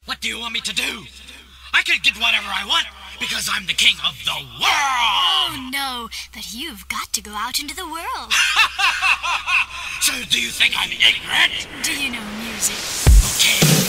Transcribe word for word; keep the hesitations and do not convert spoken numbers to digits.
What do you want me to do? I can get whatever I want because I'm the king of the world! Oh, no, but you've got to go out into the world. So do you think I'm ignorant? Do you know music? Okay.